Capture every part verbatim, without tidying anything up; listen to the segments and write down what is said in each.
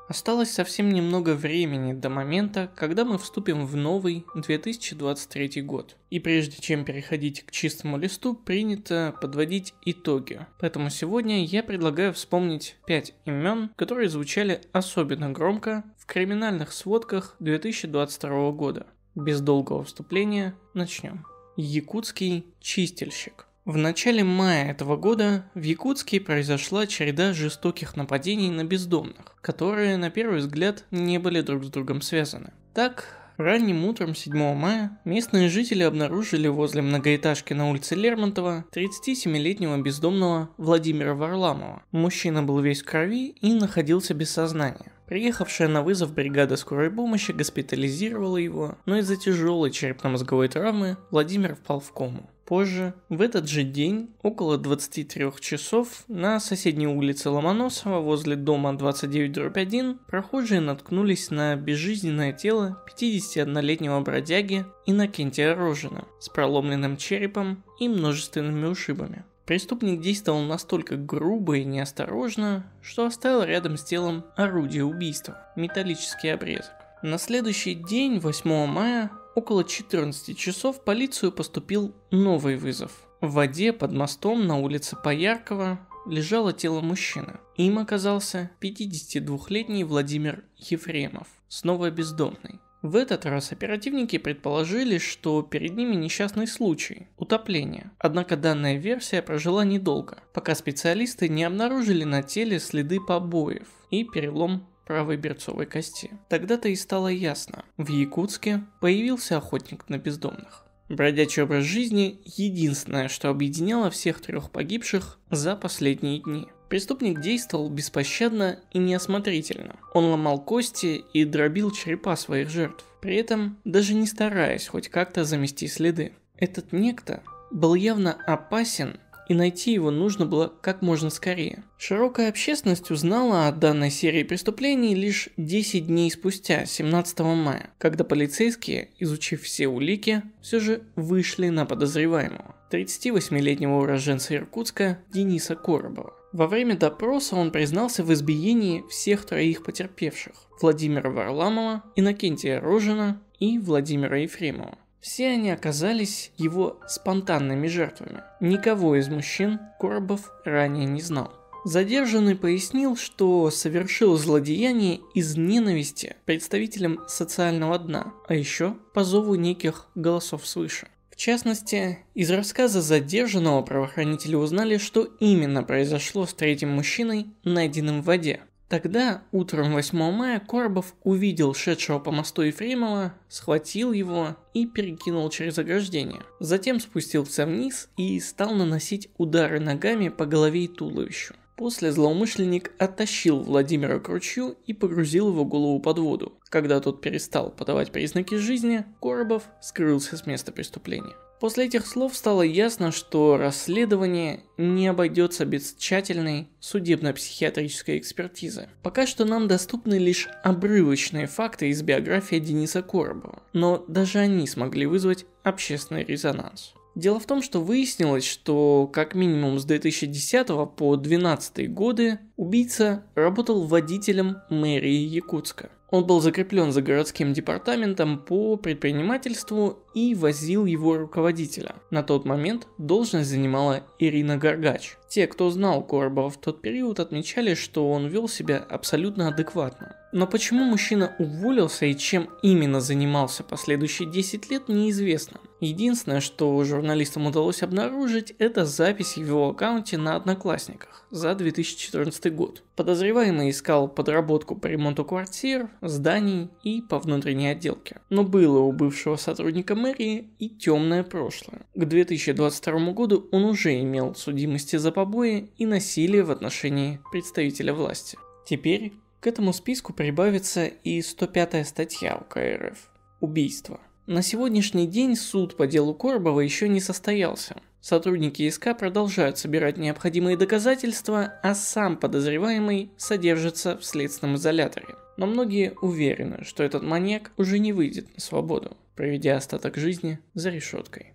Осталось совсем немного времени до момента, когда мы вступим в новый две тысячи двадцать третий год. И прежде чем переходить к чистому листу, принято подводить итоги. Поэтому сегодня я предлагаю вспомнить пять имен, которые звучали особенно громко в криминальных сводках две тысячи двадцать второго года. Без долгого вступления начнем. Якутский чистильщик. В начале мая этого года в Якутске произошла череда жестоких нападений на бездомных, которые на первый взгляд не были друг с другом связаны. Так, ранним утром седьмого мая местные жители обнаружили возле многоэтажки на улице Лермонтова тридцатисемилетнего бездомного Владимира Варламова. Мужчина был весь в крови и находился без сознания. Приехавшая на вызов бригада скорой помощи госпитализировала его, но из-за тяжелой черепно-мозговой травмы Владимир впал в кому. Позже, в этот же день, около двадцати трёх часов, на соседней улице Ломоносова возле дома двадцать девять дробь один прохожие наткнулись на безжизненное тело пятидесятиоднолетнего бродяги Иннокентия Рожина с проломленным черепом и множественными ушибами. Преступник действовал настолько грубо и неосторожно, что оставил рядом с телом орудие убийства – металлический обрезок. На следующий день, восьмого мая, около четырнадцати часов в полицию поступил новый вызов. В воде под мостом на улице Пояркова лежало тело мужчины. Им оказался пятидесятидвухлетний Владимир Ефремов, снова бездомный. В этот раз оперативники предположили, что перед ними несчастный случай – утопление. Однако данная версия прожила недолго, пока специалисты не обнаружили на теле следы побоев и перелом правой берцовой кости. Тогда-то и стало ясно – в Якутске появился охотник на бездомных. Бродячий образ жизни – единственное, что объединяло всех трех погибших за последние дни. Преступник действовал беспощадно и неосмотрительно. Он ломал кости и дробил черепа своих жертв, при этом даже не стараясь хоть как-то замести следы. Этот некто был явно опасен, и найти его нужно было как можно скорее. Широкая общественность узнала о данной серии преступлений лишь десять дней спустя, семнадцатого мая, когда полицейские, изучив все улики, все же вышли на подозреваемого, тридцативосьмилетнего уроженца Иркутска Дениса Коробова. Во время допроса он признался в избиении всех троих потерпевших – Владимира Варламова, Иннокентия Рожина и Владимира Ефремова. Все они оказались его спонтанными жертвами. Никого из мужчин Коробов ранее не знал. Задержанный пояснил, что совершил злодеяние из ненависти представителям социального дна, а еще по зову неких голосов свыше. В частности, из рассказа задержанного правоохранители узнали, что именно произошло с третьим мужчиной, найденным в воде. Тогда, утром восьмого мая, Коробов увидел шедшего по мосту Ефремова, схватил его и перекинул через ограждение. Затем спустился вниз и стал наносить удары ногами по голове и туловищу. После злоумышленник оттащил Владимира к ручью и погрузил его голову под воду. Когда тот перестал подавать признаки жизни, Коробов скрылся с места преступления. После этих слов стало ясно, что расследование не обойдется без тщательной судебно-психиатрической экспертизы. Пока что нам доступны лишь обрывочные факты из биографии Дениса Коробова, но даже они смогли вызвать общественный резонанс. Дело в том, что выяснилось, что как минимум с две тысячи десятого по две тысячи двенадцатый годы убийца работал водителем мэрии Якутска. Он был закреплен за городским департаментом по предпринимательству и возил его руководителя. На тот момент должность занимала Ирина Горгач. Те, кто знал Коробова в тот период, отмечали, что он вел себя абсолютно адекватно. Но почему мужчина уволился и чем именно занимался последующие десять лет, неизвестно. Единственное, что журналистам удалось обнаружить, это запись в его аккаунте на Одноклассниках за две тысячи четырнадцатый год. Подозреваемый искал подработку по ремонту квартир, зданий и по внутренней отделке. Но было у бывшего сотрудника мэрии и темное прошлое. К две тысячи двадцать второму году он уже имел судимости за побои и насилие в отношении представителя власти. Теперь к этому списку прибавится и сто пятая статья УК РФ – убийство. На сегодняшний день суд по делу Коробова еще не состоялся. Сотрудники СК продолжают собирать необходимые доказательства, а сам подозреваемый содержится в следственном изоляторе. Но многие уверены, что этот маньяк уже не выйдет на свободу, проведя остаток жизни за решеткой.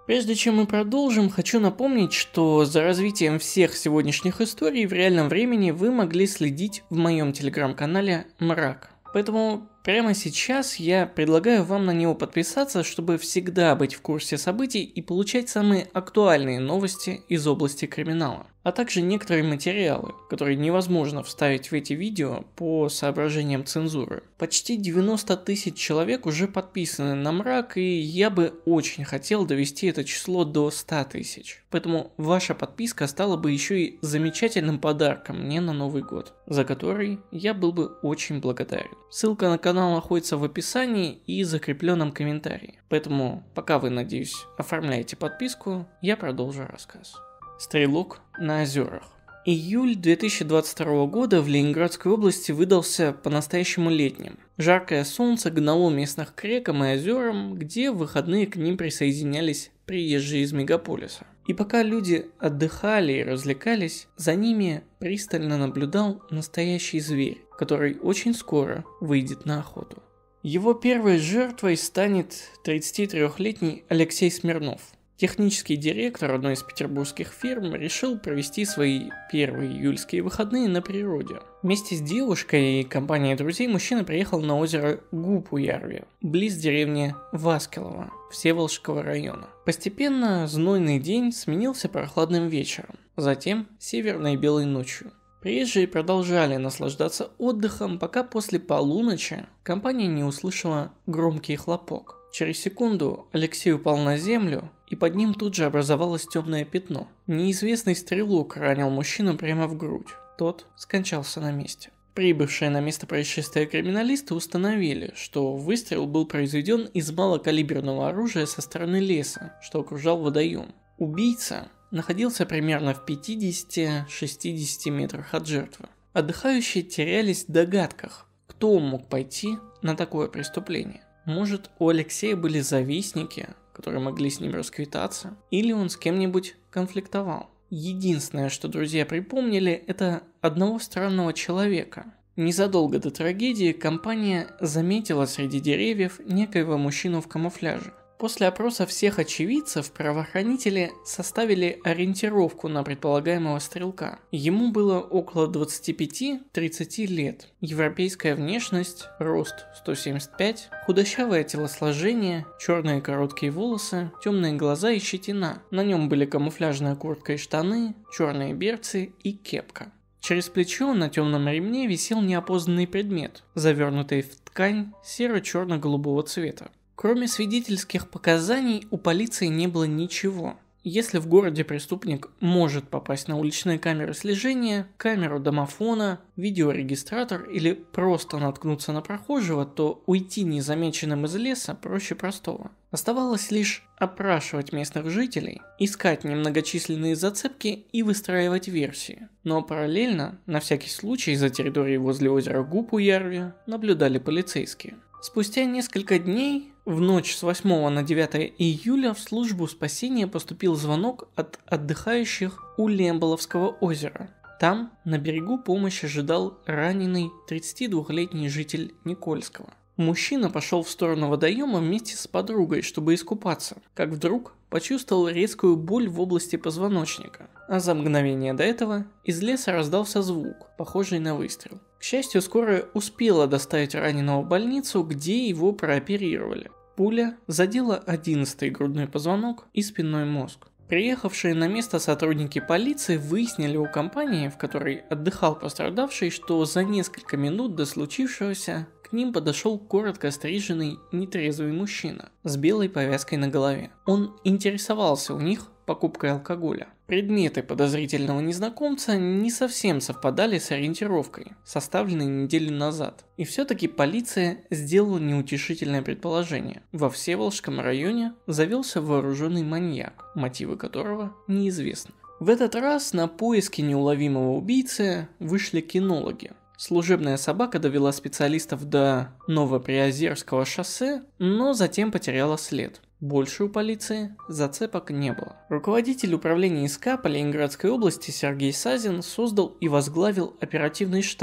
Прежде чем мы продолжим, хочу напомнить, что за развитием всех сегодняшних историй в реальном времени вы могли следить в моем телеграм-канале «Мрак». Поэтому прямо сейчас я предлагаю вам на него подписаться, чтобы всегда быть в курсе событий и получать самые актуальные новости из области криминала, а также некоторые материалы, которые невозможно вставить в эти видео по соображениям цензуры. Почти девяносто тысяч человек уже подписаны на Мрак, и я бы очень хотел довести это число до ста тысяч. Поэтому ваша подписка стала бы еще и замечательным подарком мне на Новый год, за который я был бы очень благодарен. Ссылка на канал находится в описании и закрепленном комментарии. Поэтому, пока вы, надеюсь, оформляете подписку, я продолжу рассказ. Стрелок на озерах. Июль две тысячи двадцать второго года в Ленинградской области выдался по-настоящему летним. Жаркое солнце гнало местных к рекам и озерам, где в выходные к ним присоединялись приезжие из мегаполиса. И пока люди отдыхали и развлекались, за ними пристально наблюдал настоящий зверь, который очень скоро выйдет на охоту. Его первой жертвой станет тридцатитрёхлетний Алексей Смирнов. Технический директор одной из петербургских фирм решил провести свои первые июльские выходные на природе. Вместе с девушкой и компанией друзей мужчина приехал на озеро Гупуярви, близ деревни Васкилово, Всеволожского района. Постепенно знойный день сменился прохладным вечером, затем северной белой ночью. Приезжие продолжали наслаждаться отдыхом, пока после полуночи компания не услышала громкий хлопок. Через секунду Алексей упал на землю, и под ним тут же образовалось темное пятно. Неизвестный стрелок ранил мужчину прямо в грудь. Тот скончался на месте. Прибывшие на место происшествия криминалисты установили, что выстрел был произведен из малокалиберного оружия со стороны леса, что окружал водоем. Убийца находился примерно в пятидесяти-шестидесяти метрах от жертвы. Отдыхающие терялись в догадках, кто мог пойти на такое преступление. Может, у Алексея были завистники, которые могли с ним расквитаться, или он с кем-нибудь конфликтовал. Единственное, что друзья припомнили, это одного странного человека. Незадолго до трагедии компания заметила среди деревьев некоего мужчину в камуфляже. После опроса всех очевидцев правоохранители составили ориентировку на предполагаемого стрелка. Ему было около двадцати пяти-тридцати лет. Европейская внешность, рост сто семьдесят пять, худощавое телосложение, черные короткие волосы, темные глаза и щетина. На нем были камуфляжная куртка и штаны, черные берцы и кепка. Через плечо на темном ремне висел неопознанный предмет, завернутый в ткань серо-черно-голубого цвета. Кроме свидетельских показаний, у полиции не было ничего. Если в городе преступник может попасть на уличные камеры слежения, камеру домофона, видеорегистратор или просто наткнуться на прохожего, то уйти незамеченным из леса проще простого. Оставалось лишь опрашивать местных жителей, искать немногочисленные зацепки и выстраивать версии. Но параллельно, на всякий случай, за территорией возле озера Гупуярви наблюдали полицейские. Спустя несколько дней, в ночь с восьмого на девятое июля, в службу спасения поступил звонок от отдыхающих у Лемболовского озера. Там, на берегу, помощь ожидал раненый тридцатидвухлетний житель Никольского. Мужчина пошел в сторону водоема вместе с подругой, чтобы искупаться, как вдруг почувствовал резкую боль в области позвоночника. А за мгновение до этого из леса раздался звук, похожий на выстрел. К счастью, скорая успела доставить раненого в больницу, где его прооперировали. Пуля задела одиннадцатый грудной позвонок и спинной мозг. Приехавшие на место сотрудники полиции выяснили у компании, в которой отдыхал пострадавший, что за несколько минут до случившегося к ним подошел коротко стриженный нетрезвый мужчина с белой повязкой на голове. Он интересовался у них покупкой алкоголя. Предметы подозрительного незнакомца не совсем совпадали с ориентировкой, составленной неделю назад. И все-таки полиция сделала неутешительное предположение. Во Всеволожском районе завелся вооруженный маньяк, мотивы которого неизвестны. В этот раз на поиски неуловимого убийцы вышли кинологи. Служебная собака довела специалистов до Новоприозерского шоссе, но затем потеряла след. Больше у полиции зацепок не было. Руководитель управления СК по Ленинградской области Сергей Сазин создал и возглавил оперативный штаб, в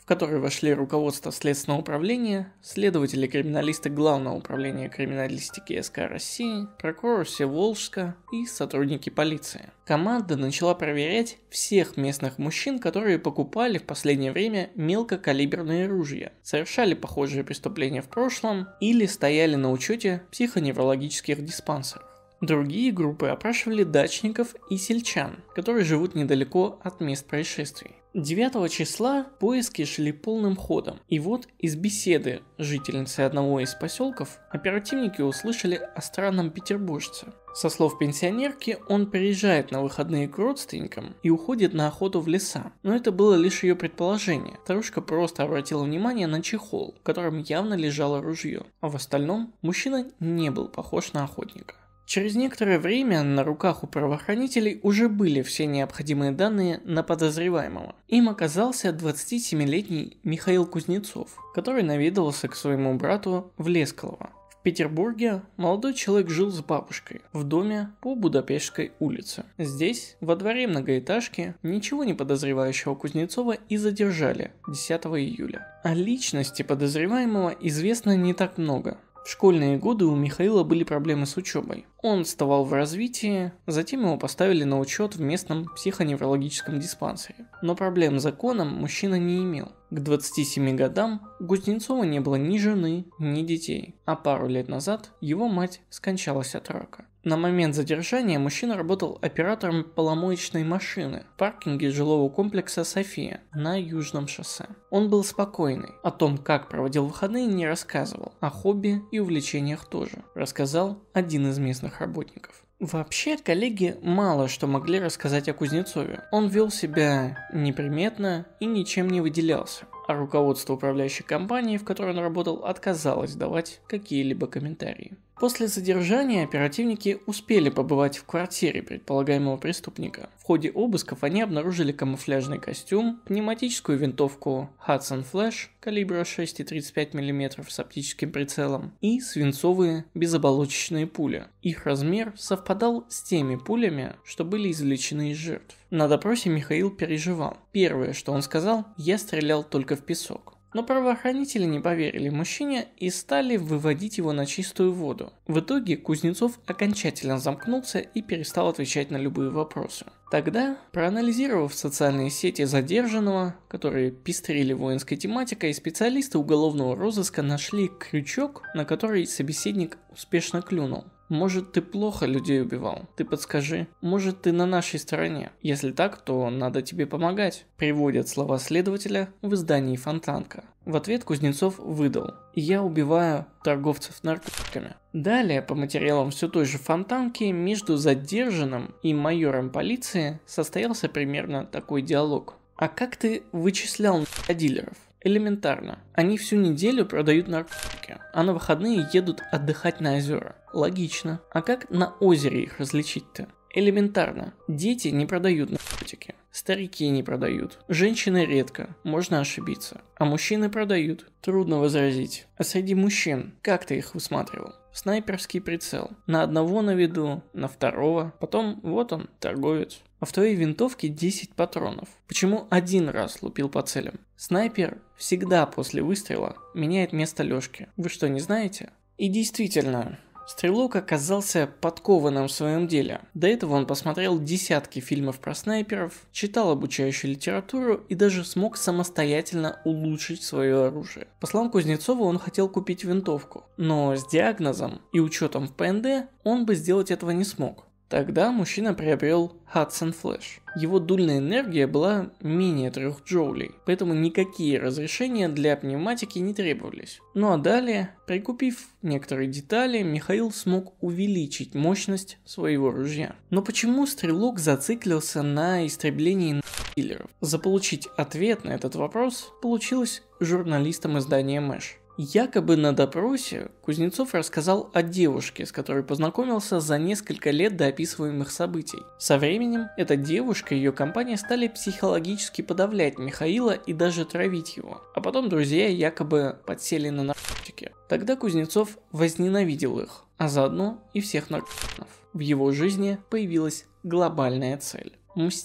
в который вошли руководство Следственного управления, следователи-криминалисты Главного управления криминалистики СК России, прокурор Всеволожска и сотрудники полиции. Команда начала проверять всех местных мужчин, которые покупали в последнее время мелкокалиберные ружья, совершали похожие преступления в прошлом или стояли на учете в психоневрологических диспансерах. Другие группы опрашивали дачников и сельчан, которые живут недалеко от мест происшествий. девятого числа поиски шли полным ходом, и вот из беседы жительницы одного из поселков оперативники услышали о странном петербуржце. Со слов пенсионерки, он приезжает на выходные к родственникам и уходит на охоту в леса. Но это было лишь ее предположение. Старушка просто обратила внимание на чехол, в котором явно лежало ружье, а в остальном мужчина не был похож на охотника. Через некоторое время на руках у правоохранителей уже были все необходимые данные на подозреваемого. Им оказался двадцатисемилетний Михаил Кузнецов, который наведывался к своему брату в Лесково. В Петербурге молодой человек жил с бабушкой в доме по Будапештской улице. Здесь, во дворе многоэтажки, ничего не подозревающего Кузнецова и задержали десятого июля. О личности подозреваемого известно не так много. В школьные годы у Михаила были проблемы с учебой. Он отставал в развитии, затем его поставили на учет в местном психоневрологическом диспансере. Но проблем с законом мужчина не имел. К двадцати семи годам у Кузнецова не было ни жены, ни детей, а пару лет назад его мать скончалась от рака. На момент задержания мужчина работал оператором поломоечной машины в паркинге жилого комплекса «София» на Южном шоссе. Он был спокойный, о том, как проводил выходные, не рассказывал, о хобби и увлечениях тоже, рассказал один из местных работников. Вообще, коллеги мало что могли рассказать о Кузнецове. Он вел себя неприметно и ничем не выделялся, а руководство управляющей компании, в которой он работал, отказалось давать какие-либо комментарии. После задержания оперативники успели побывать в квартире предполагаемого преступника. В ходе обысков они обнаружили камуфляжный костюм, пневматическую винтовку Hudson Flash калибра шесть и тридцать пять миллиметров с оптическим прицелом и свинцовые безоболочечные пули. Их размер совпадал с теми пулями, что были извлечены из жертв. На допросе Михаил переживал. Первое, что он сказал: «Я стрелял только в песок». Но правоохранители не поверили мужчине и стали выводить его на чистую воду. В итоге Кузнецов окончательно замкнулся и перестал отвечать на любые вопросы. Тогда, проанализировав социальные сети задержанного, которые пестрили воинской тематикой, специалисты уголовного розыска нашли крючок, на который собеседник успешно клюнул. Может, ты плохо людей убивал? Ты подскажи. Может, ты на нашей стороне? Если так, то надо тебе помогать. Приводят слова следователя в издании Фонтанка. В ответ Кузнецов выдал: «Я убиваю торговцев наркотиками». Далее, по материалам все той же Фонтанки, между задержанным и майором полиции состоялся примерно такой диалог. «А как ты вычислял наркодилеров?» Элементарно. Они всю неделю продают наркотики, а на выходные едут отдыхать на озера. Логично. А как на озере их различить-то? Элементарно. Дети не продают наркотики. Старики не продают. Женщины редко. Можно ошибиться. А мужчины продают. Трудно возразить. А среди мужчин, как ты их высматривал? Снайперский прицел. На одного на виду, на второго. Потом вот он, торговец. А в твоей винтовке десять патронов. Почему один раз лупил по целям? Снайпер всегда после выстрела меняет место лёжки. Вы что, не знаете? И действительно, стрелок оказался подкованным в своем деле. До этого он посмотрел десятки фильмов про снайперов, читал обучающую литературу и даже смог самостоятельно улучшить свое оружие. По словам Кузнецова, он хотел купить винтовку, но с диагнозом и учетом в пэ эн дэ он бы сделать этого не смог. Тогда мужчина приобрел Hudson Flash. Его дульная энергия была менее трёх джоулей, поэтому никакие разрешения для пневматики не требовались. Ну а далее, прикупив некоторые детали, Михаил смог увеличить мощность своего ружья. Но почему стрелок зациклился на истреблении наркодилеров? Заполучить ответ на этот вопрос получилось журналистам издания Мэш. Якобы на допросе Кузнецов рассказал о девушке, с которой познакомился за несколько лет до описываемых событий. Со временем эта девушка и ее компания стали психологически подавлять Михаила и даже травить его. А потом друзья якобы подсели на наркотики. Тогда Кузнецов возненавидел их, а заодно и всех наркоманов. В его жизни появилась глобальная цель – мстить.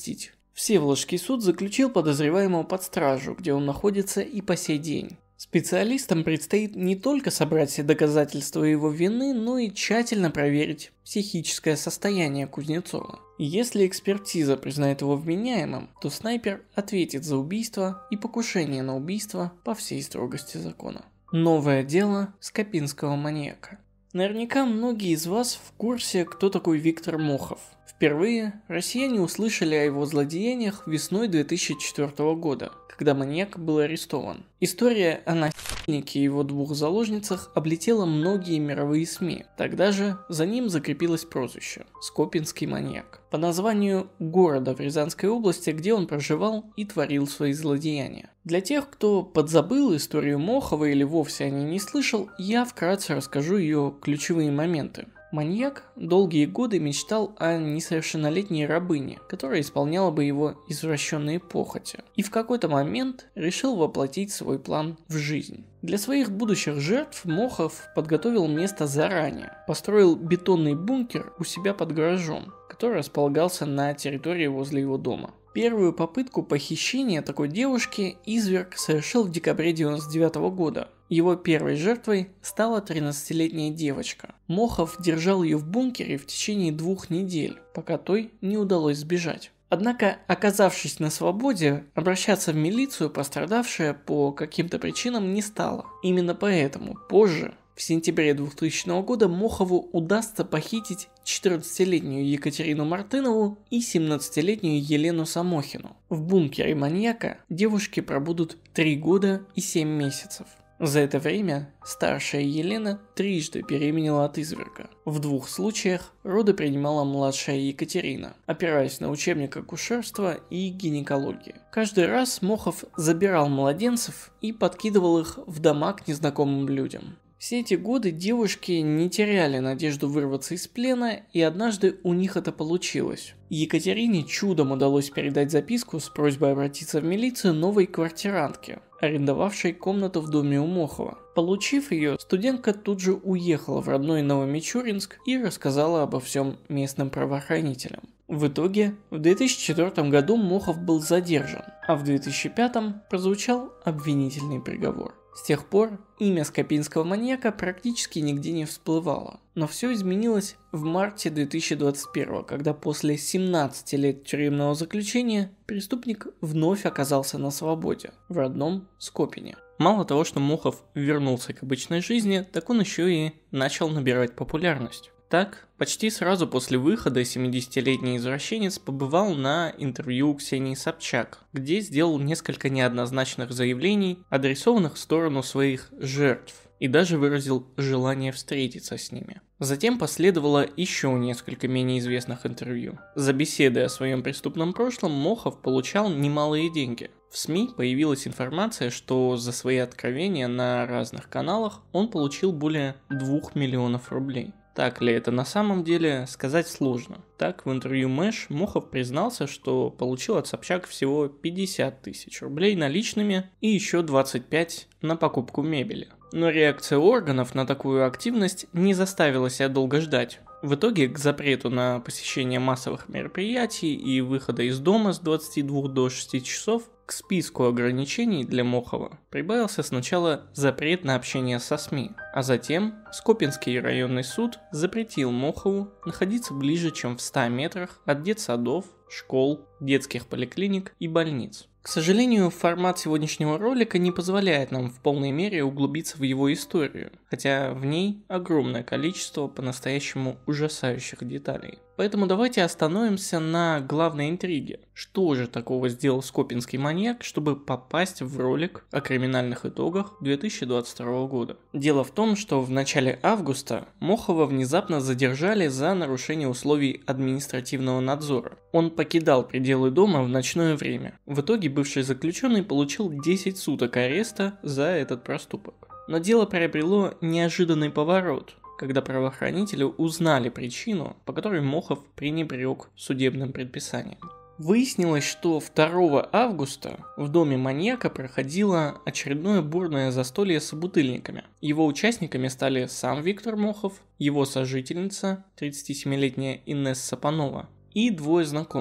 Всеволожский суд заключил подозреваемого под стражу, где он находится и по сей день. Специалистам предстоит не только собрать все доказательства его вины, но и тщательно проверить психическое состояние Кузнецова. Если экспертиза признает его вменяемым, то снайпер ответит за убийство и покушение на убийство по всей строгости закона. Новое дело скопинского маньяка. Наверняка многие из вас в курсе, кто такой Виктор Мохов. Впервые россияне услышали о его злодеяниях весной две тысячи четвёртого года, когда маньяк был арестован. История о насильнике и его двух заложницах облетела многие мировые СМИ. Тогда же за ним закрепилось прозвище – Скопинский маньяк. По названию города в Рязанской области, где он проживал и творил свои злодеяния. Для тех, кто подзабыл историю Мохова или вовсе о ней не слышал, я вкратце расскажу ее ключевые моменты. Маньяк долгие годы мечтал о несовершеннолетней рабыне, которая исполняла бы его извращенные похоти, и в какой-то момент решил воплотить свой план в жизнь. Для своих будущих жертв Мохов подготовил место заранее, построил бетонный бункер у себя под гаражом, который располагался на территории возле его дома. Первую попытку похищения такой девушки изверг совершил в декабре девяносто девятого года. Его первой жертвой стала тринадцатилетняя девочка. Мохов держал ее в бункере в течение двух недель, пока той не удалось сбежать. Однако, оказавшись на свободе, обращаться в милицию пострадавшая по каким-то причинам не стала. Именно поэтому позже, в сентябре двухтысячного года, Мохову удастся похитить четырнадцатилетнюю Екатерину Мартынову и семнадцатилетнюю Елену Самохину. В бункере маньяка девушки пробудут три года и семь месяцев. За это время старшая Елена трижды беременела от изверга. В двух случаях роды принимала младшая Екатерина, опираясь на учебник акушерства и гинекологии. Каждый раз Мохов забирал младенцев и подкидывал их в дома к незнакомым людям. Все эти годы девушки не теряли надежду вырваться из плена, и однажды у них это получилось. Екатерине чудом удалось передать записку с просьбой обратиться в милицию новой квартирантке, арендовавшей комнату в доме у Мохова. Получив ее, студентка тут же уехала в родной Новомичуринск и рассказала обо всем местным правоохранителям. В итоге, в две тысячи четвёртом году Мохов был задержан, а в две тысячи пятом прозвучал обвинительный приговор. С тех пор имя скопинского маньяка практически нигде не всплывало. Но все изменилось в марте две тысячи двадцать первого, когда после семнадцати лет тюремного заключения преступник вновь оказался на свободе в родном Скопине. Мало того, что Мохов вернулся к обычной жизни, так он еще и начал набирать популярность. Так, почти сразу после выхода семидесятилетний извращенец побывал на интервью у Ксении Собчак, где сделал несколько неоднозначных заявлений, адресованных в сторону своих жертв, и даже выразил желание встретиться с ними. Затем последовало еще несколько менее известных интервью. За беседы о своем преступном прошлом Мохов получал немалые деньги. В СМИ появилась информация, что за свои откровения на разных каналах он получил более двух миллионов рублей. Так ли это на самом деле, сказать сложно. Так, в интервью Мэш Мохов признался, что получил от Собчак всего пятьдесят тысяч рублей наличными и еще двадцать пять на покупку мебели. Но реакция органов на такую активность не заставила себя долго ждать. В итоге к запрету на посещение массовых мероприятий и выхода из дома с двадцати двух до шести часов к списку ограничений для Мохова прибавился сначала запрет на общение со СМИ, а затем Скопинский районный суд запретил Мохову находиться ближе, чем в ста метрах от детсадов, школ, детских поликлиник и больниц. К сожалению, формат сегодняшнего ролика не позволяет нам в полной мере углубиться в его историю, хотя в ней огромное количество по-настоящему ужасающих деталей. Поэтому давайте остановимся на главной интриге. Что же такого сделал скопинский маньяк, чтобы попасть в ролик о криминальных итогах две тысячи двадцать второго года? Дело в том, что в начале августа Мохова внезапно задержали за нарушение условий административного надзора. Он покидал пределы дома в ночное время. В итоге бывший заключенный получил десять суток ареста за этот проступок. Но дело приобрело неожиданный поворот, когда правоохранители узнали причину, по которой Мохов пренебрег судебным предписанием. Выяснилось, что второго августа в доме маньяка проходило очередное бурное застолье с собутыльниками. Его участниками стали сам Виктор Мохов, его сожительница, тридцатисемилетняя Инесса Панова, и двое знакомых.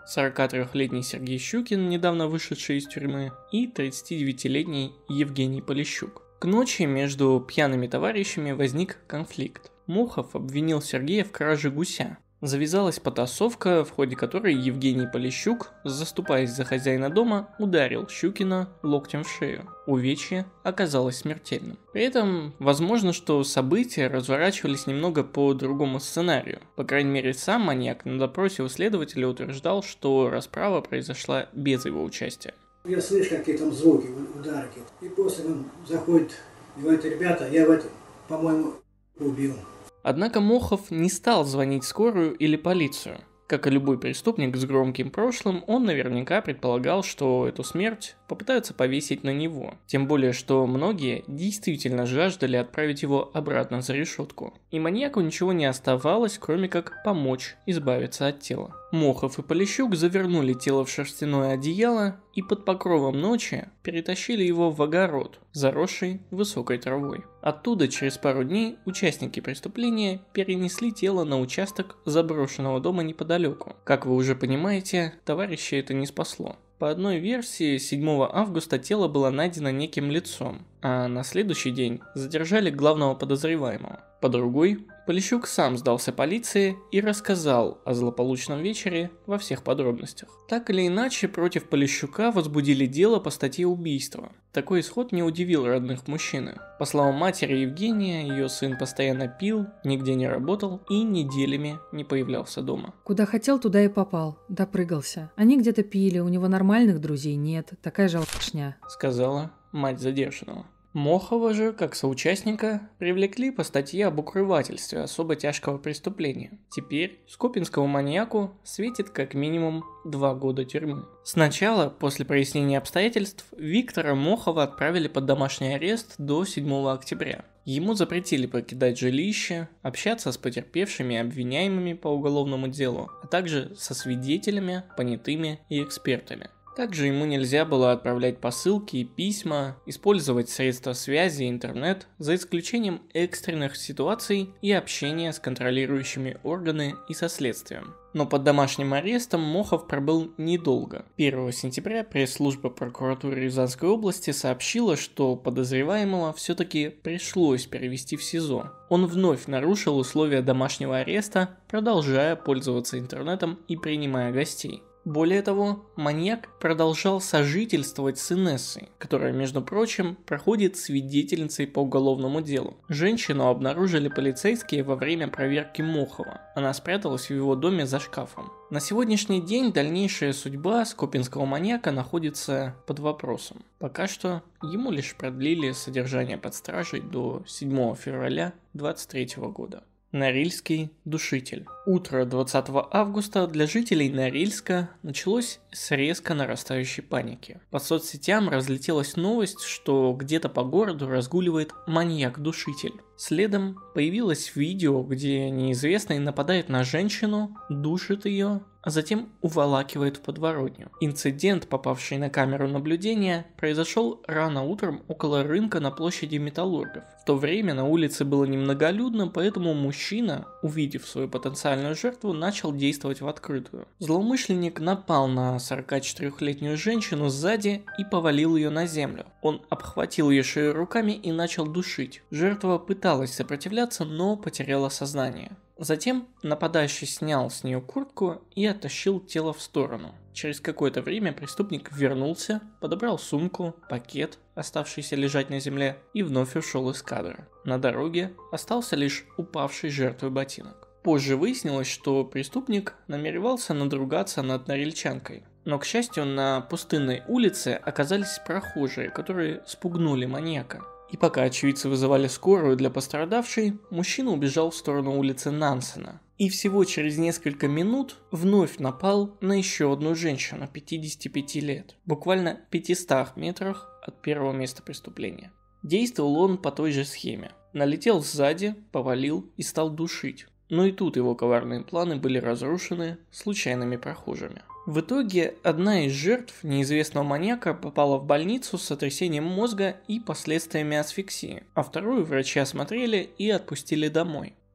сорокатрёхлетний Сергей Щукин, недавно вышедший из тюрьмы, и тридцатидевятилетний Евгений Полищук. К ночи между пьяными товарищами возник конфликт. Мохов обвинил Сергея в краже гуся. Завязалась потасовка, в ходе которой Евгений Полищук, заступаясь за хозяина дома, ударил Щукина локтем в шею. Увечье оказалось смертельным. При этом, возможно, что события разворачивались немного по другому сценарию. По крайней мере, сам маньяк на допросе у следователя утверждал, что расправа произошла без его участия. Я слышу, какие там звуки, удары. И после он заходит и говорит: ребята, я в этом, по-моему, убил. Однако Мохов не стал звонить в скорую или полицию. Как и любой преступник с громким прошлым, он наверняка предполагал, что эту смерть попытаются повесить на него. Тем более, что многие действительно жаждали отправить его обратно за решетку. И маньяку ничего не оставалось, кроме как помочь избавиться от тела. Мохов и Полищук завернули тело в шерстяное одеяло и под покровом ночи перетащили его в огород, заросший высокой травой. Оттуда через пару дней участники преступления перенесли тело на участок заброшенного дома неподалеку. Как вы уже понимаете, товарища это не спасло. По одной версии, седьмого августа тело было найдено неким лицом, а на следующий день задержали главного подозреваемого. По другой, Полищук сам сдался полиции и рассказал о злополучном вечере во всех подробностях. Так или иначе, против Полищука возбудили дело по статье убийства. Такой исход не удивил родных мужчины. По словам матери Евгения, ее сын постоянно пил, нигде не работал и неделями не появлялся дома. Куда хотел, туда и попал, допрыгался. Они где-то пили, у него нормальных друзей нет, такая же алкашня, сказала мать задержанного. Мохова же, как соучастника, привлекли по статье об укрывательстве особо тяжкого преступления. Теперь скопинскому маньяку светит как минимум два года тюрьмы. Сначала, после прояснения обстоятельств, Виктора Мохова отправили под домашний арест до седьмого октября. Ему запретили покидать жилище, общаться с потерпевшими и обвиняемыми по уголовному делу, а также со свидетелями, понятыми и экспертами. Также ему нельзя было отправлять посылки и письма, использовать средства связи и интернет, за исключением экстренных ситуаций и общения с контролирующими органами и со следствием. Но под домашним арестом Мохов пробыл недолго. первого сентября пресс-служба прокуратуры Рязанской области сообщила, что подозреваемого все-таки пришлось перевести в СИЗО. Он вновь нарушил условия домашнего ареста, продолжая пользоваться интернетом и принимая гостей. Более того, маньяк продолжал сожительствовать с Инессой, которая, между прочим, проходит свидетельницей по уголовному делу. Женщину обнаружили полицейские во время проверки Мохова. Она спряталась в его доме за шкафом. На сегодняшний день дальнейшая судьба скопинского маньяка находится под вопросом. Пока что ему лишь продлили содержание под стражей до седьмого февраля две тысячи двадцать третьего года. Норильский душитель. Утро двадцатого августа для жителей Норильска началось с резко нарастающей паники. По соцсетям разлетелась новость, что где-то по городу разгуливает маньяк-душитель. Следом появилось видео, где неизвестный нападает на женщину, душит ее, а затем уволакивает в подворотню. Инцидент, попавший на камеру наблюдения, произошел рано утром около рынка на площади Металлургов. В то время на улице было немноголюдно, поэтому мужчина, увидев свою потенциальную жертву, начал действовать в открытую. Злоумышленник напал на сорокачетырёхлетнюю женщину сзади и повалил ее на землю. Он обхватил ее шею руками и начал душить. Жертва пыталась сопротивляться, но потеряла сознание. Затем нападающий снял с нее куртку и оттащил тело в сторону. Через какое-то время преступник вернулся, подобрал сумку, пакет, оставшийся лежать на земле, и вновь ушел из кадра. На дороге остался лишь упавший жертвой ботинок. Позже выяснилось, что преступник намеревался надругаться над норильчанкой. Но, к счастью, на пустынной улице оказались прохожие, которые спугнули маньяка. И пока очевидцы вызывали скорую для пострадавшей, мужчина убежал в сторону улицы Нансена. И всего через несколько минут вновь напал на еще одну женщину пятидесяти пяти лет, буквально в пятистах метрах от первого места преступления. Действовал он по той же схеме. Налетел сзади, повалил и стал душить. Но и тут его коварные планы были разрушены случайными прохожими. В итоге одна из жертв неизвестного маньяка попала в больницу с сотрясением мозга и последствиями асфиксии, а вторую врачи осмотрели и отпустили домой.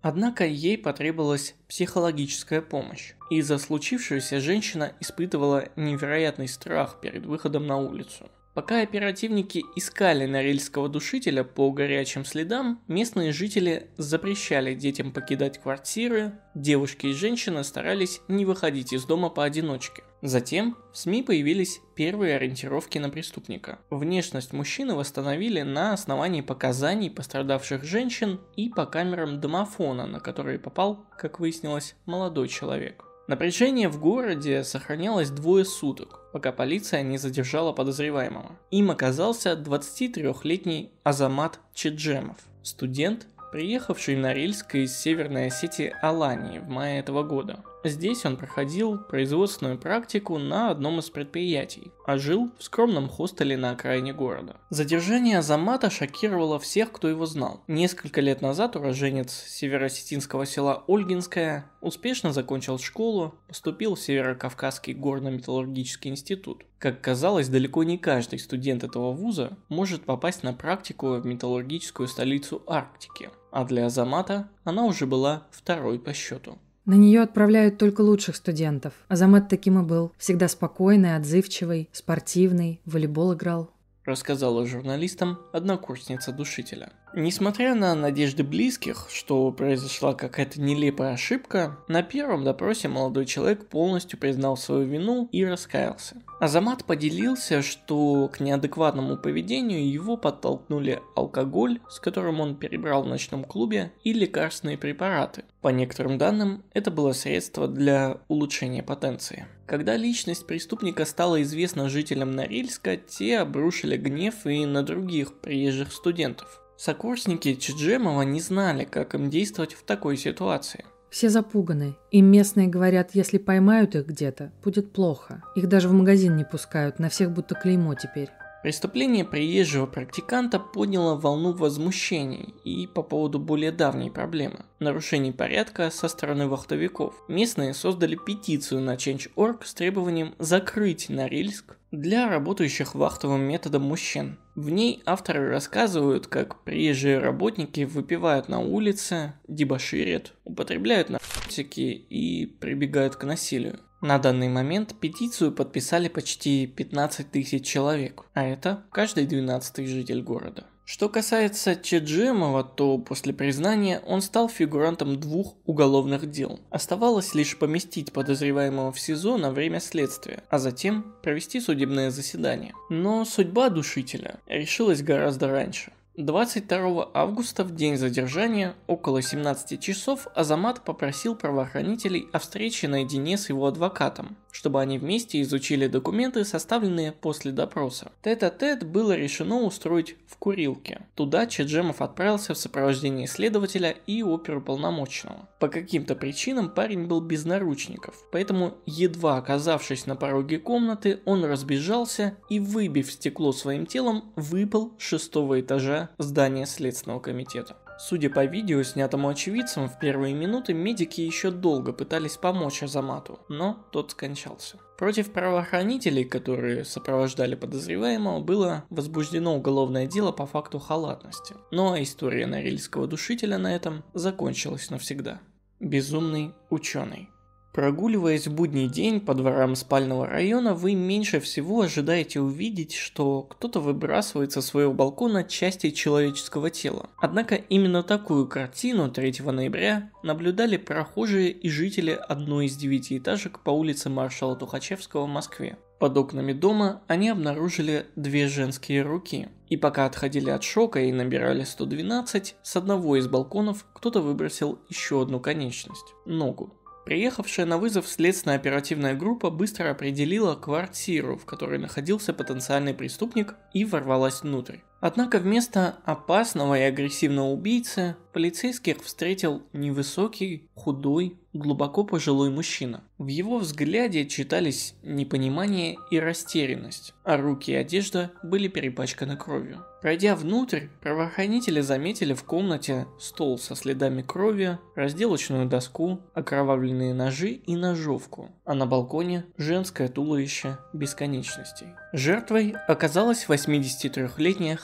Однако ей потребовалась психологическая помощь. Из-за случившегося женщина испытывала невероятный страх перед выходом на улицу. Пока оперативники искали норильского душителя по горячим следам, местные жители запрещали детям покидать квартиры, девушки и женщины старались не выходить из дома поодиночке. Затем в СМИ появились первые ориентировки на преступника. Внешность мужчины восстановили на основании показаний пострадавших женщин и по камерам домофона, на которые попал, как выяснилось, молодой человек. Напряжение в городе сохранялось двое суток, пока полиция не задержала подозреваемого. Им оказался двадцатитрёхлетний Азамат Чеджемов, студент, приехавший в Норильск из Северной Осетии Алании в мае этого года. Здесь он проходил производственную практику на одном из предприятий, а жил в скромном хостеле на окраине города. Задержание Азамата шокировало всех, кто его знал. Несколько лет назад уроженец североосетинского села Ольгинское успешно закончил школу, поступил в Северокавказский горно-металлургический институт. Как казалось, далеко не каждый студент этого вуза может попасть на практику в металлургическую столицу Арктики, а для Азамата она уже была второй по счету. На нее отправляют только лучших студентов. Азамат таким и был. Всегда спокойный, отзывчивый, спортивный, в волейбол играл. Рассказала журналистам однокурсница душителя. Несмотря на надежды близких, что произошла какая-то нелепая ошибка, на первом допросе молодой человек полностью признал свою вину и раскаялся. Азамат поделился, что к неадекватному поведению его подтолкнули алкоголь, с которым он перебрал в ночном клубе, и лекарственные препараты. По некоторым данным, это было средство для улучшения потенции. Когда личность преступника стала известна жителям Норильска, те обрушили гнев и на других приезжих студентов. Сокурсники Чеджемова не знали, как им действовать в такой ситуации. Все запуганы. Им местные говорят, если поймают их где-то, будет плохо. Их даже в магазин не пускают, на всех будто клеймо теперь. Преступление приезжего практиканта подняло волну возмущений и по поводу более давней проблемы – нарушений порядка со стороны вахтовиков. Местные создали петицию на Change точка орг с требованием закрыть Норильск для работающих вахтовым методом мужчин. В ней авторы рассказывают, как приезжие работники выпивают на улице, дебоширят, употребляют наркотики и прибегают к насилию. На данный момент петицию подписали почти пятнадцать тысяч человек, а это каждый двенадцатый житель города. Что касается Чеджемова, то после признания он стал фигурантом двух уголовных дел. Оставалось лишь поместить подозреваемого в СИЗО на время следствия, а затем провести судебное заседание. Но судьба душителя решилась гораздо раньше. двадцать второго августа, в день задержания, около семнадцати часов, Азамат попросил правоохранителей о встрече наедине с его адвокатом, чтобы они вместе изучили документы, составленные после допроса. Тет-а-тет было решено устроить в курилке. Туда Чеджемов отправился в сопровождении следователя и оперуполномоченного. По каким-то причинам парень был без наручников, поэтому, едва оказавшись на пороге комнаты, он разбежался и, выбив стекло своим телом, выпал с шестого этажа здания Следственного комитета. Судя по видео, снятому очевидцем, в первые минуты медики еще долго пытались помочь Азамату, но тот скончался. Против правоохранителей, которые сопровождали подозреваемого, было возбуждено уголовное дело по факту халатности. Но история норильского душителя на этом закончилась навсегда. Безумный ученый. Прогуливаясь в будний день по дворам спального района, вы меньше всего ожидаете увидеть, что кто-то выбрасывает со своего балкона части человеческого тела. Однако именно такую картину третьего ноября наблюдали прохожие и жители одной из девятиэтажек по улице Маршала Тухачевского в Москве. Под окнами дома они обнаружили две женские руки. И пока отходили от шока и набирали сто двенадцать, с одного из балконов кто-то выбросил еще одну конечность – ногу. Приехавшая на вызов следственно-оперативная группа быстро определила квартиру, в которой находился потенциальный преступник, и ворвалась внутрь. Однако вместо опасного и агрессивного убийцы полицейских встретил невысокий, худой, глубоко пожилой мужчина. В его взгляде читались непонимание и растерянность, а руки и одежда были перепачканы кровью. Пройдя внутрь, правоохранители заметили в комнате стол со следами крови, разделочную доску, окровавленные ножи и ножовку, а на балконе женское туловище без конечностей. Жертвой оказалась восьмидесятитрёхлетняя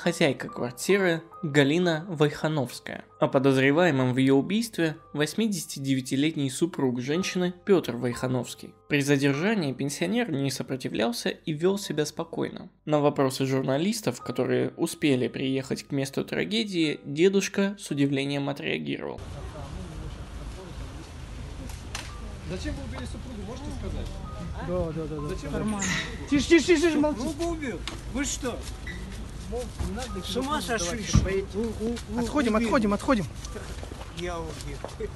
хозяйка квартиры Галина Войхановская, а подозреваемым в ее убийстве восьмидесятидевятилетний супруг женщины Петр Войхановский. При задержании пенсионер не сопротивлялся и вел себя спокойно. На вопросы журналистов, которые успели приехать к месту трагедии, дедушка с удивлением отреагировал. Зачем вы убили супругу, можете сказать? Да, да, да. Зачем? Нормально. Тише, тише, тише, тише, молчи. Супругу убил? Вы что? С ума сошли? Отходим, отходим, отходим. Я убил.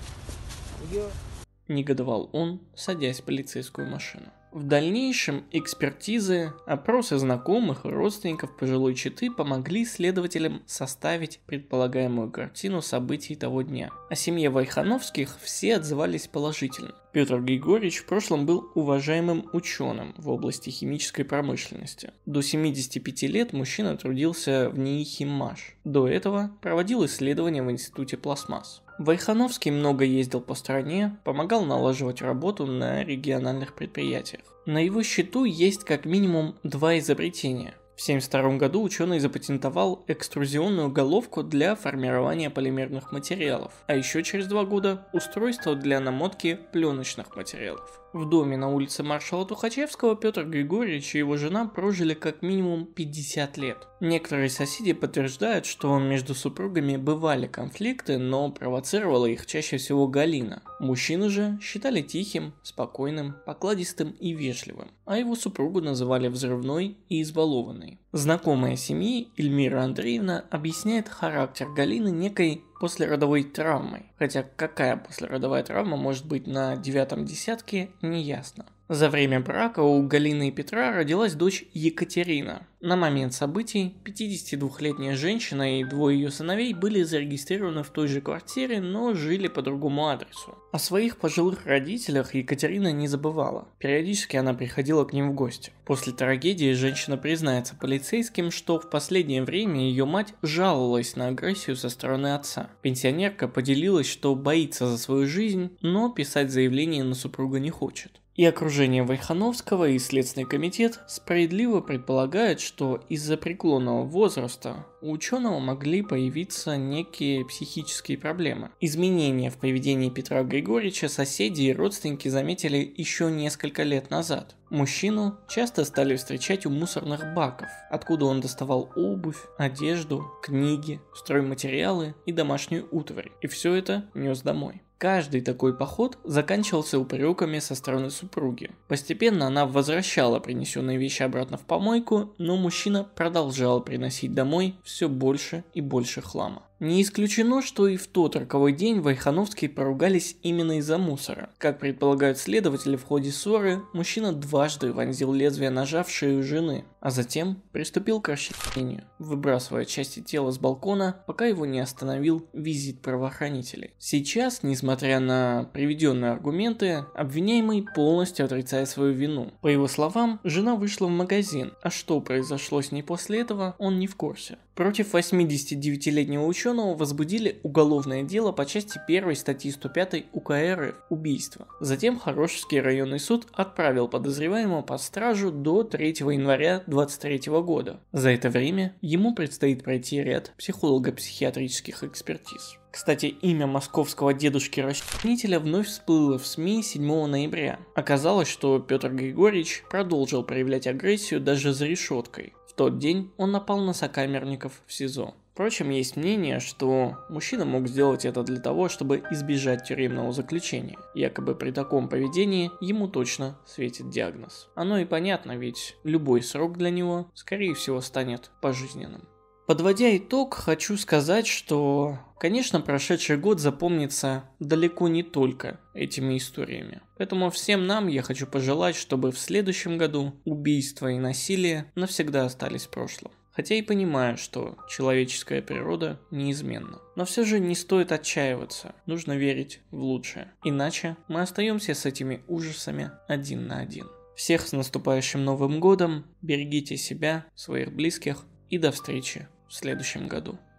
Я... Негодовал он, садясь в полицейскую машину. В дальнейшем экспертизы, опросы знакомых и родственников пожилой четы помогли следователям составить предполагаемую картину событий того дня. О семье Войхановских все отзывались положительно. Петр Григорьевич в прошлом был уважаемым ученым в области химической промышленности. До семидесяти пяти лет мужчина трудился в НИИ «Химмаш». До этого проводил исследования в Институте пластмасс. Войхановский много ездил по стране, помогал налаживать работу на региональных предприятиях. На его счету есть как минимум два изобретения. В тысяча девятьсот семьдесят втором году ученый запатентовал экструзионную головку для формирования полимерных материалов, а еще через два года устройство для намотки пленочных материалов. В доме на улице маршала Тухачевского Петр Григорьевич и его жена прожили как минимум пятьдесят лет. Некоторые соседи подтверждают, что между супругами бывали конфликты, но провоцировала их чаще всего Галина. Мужчину же считали тихим, спокойным, покладистым и вежливым, а его супругу называли взрывной и избалованной. Знакомая семьи Эльмира Андреевна объясняет характер Галины некой послеродовой травмой, хотя какая послеродовая травма может быть на девятом десятке, неясно. За время брака у Галины и Петра родилась дочь Екатерина. На момент событий пятидесятидвухлетняя женщина и двое ее сыновей были зарегистрированы в той же квартире, но жили по другому адресу. О своих пожилых родителях Екатерина не забывала. Периодически она приходила к ним в гости. После трагедии женщина признается полицейским, что в последнее время ее мать жаловалась на агрессию со стороны отца. Пенсионерка поделилась, что боится за свою жизнь, но писать заявление на супруга не хочет. И окружение Войхановского и Следственный комитет справедливо предполагают, что из-за преклонного возраста у ученого могли появиться некие психические проблемы. Изменения в поведении Петра Григорьевича соседи и родственники заметили еще несколько лет назад. Мужчину часто стали встречать у мусорных баков, откуда он доставал обувь, одежду, книги, стройматериалы и домашнюю утварь, и все это нес домой. Каждый такой поход заканчивался упреками со стороны супруги. Постепенно она возвращала принесенные вещи обратно в помойку, но мужчина продолжал приносить домой все больше и больше хлама. Не исключено, что и в тот роковой день Войхановские поругались именно из-за мусора. Как предполагают следователи, в ходе ссоры мужчина дважды вонзил лезвие ножа в шею жены, а затем приступил к расчленению, выбрасывая части тела с балкона, пока его не остановил визит правоохранителей. Сейчас, несмотря на приведенные аргументы, обвиняемый полностью отрицает свою вину. По его словам, жена вышла в магазин, а что произошло с ней после этого, он не в курсе. Против восьмидесятидевятилетнего ученого возбудили уголовное дело по части первой статьи сто пять УК РФ «Убийство». Затем Хорошевский районный суд отправил подозреваемого под стражу до третьего января две тысячи двадцать третьего года. За это время ему предстоит пройти ряд психолого-психиатрических экспертиз. Кстати, имя московского дедушки-расчленителя вновь всплыло в СМИ седьмого ноября. Оказалось, что Петр Григорьевич продолжил проявлять агрессию даже за решеткой. В тот день он напал на сокамерников в СИЗО. Впрочем, есть мнение, что мужчина мог сделать это для того, чтобы избежать тюремного заключения. Якобы при таком поведении ему точно светит диагноз. Оно и понятно, ведь любой срок для него, скорее всего, станет пожизненным. Подводя итог, хочу сказать, что, конечно, прошедший год запомнится далеко не только этими историями. Поэтому всем нам я хочу пожелать, чтобы в следующем году убийства и насилие навсегда остались в прошлом. Хотя и понимаю, что человеческая природа неизменна. Но все же не стоит отчаиваться, нужно верить в лучшее. Иначе мы остаемся с этими ужасами один на один. Всех с наступающим Новым годом, берегите себя, своих близких и до встречи в следующем году.